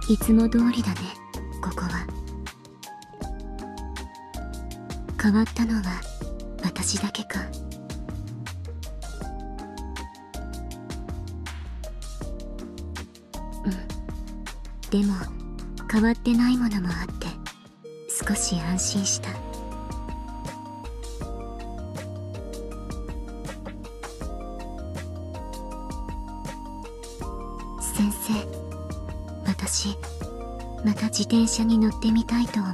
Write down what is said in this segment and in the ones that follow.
いつも通りだね、ここは。変わったのは私だけか。でも変わってないものもあって少し安心した。先生、私また自転車に乗ってみたいと思う。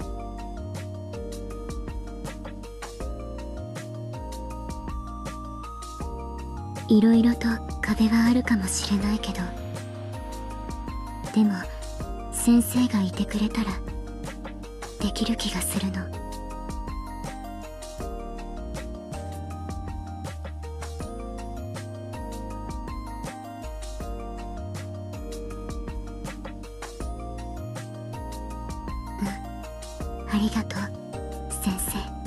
いろいろと壁はあるかもしれないけど、でも先生がいてくれたらできる気がするの。ありがとう、先生。